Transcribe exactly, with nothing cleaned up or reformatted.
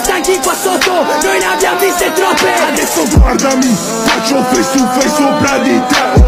stanchi qua sotto, noi ne abbiamo viste troppe. Adesso guardami, faccio face to face sopra di te.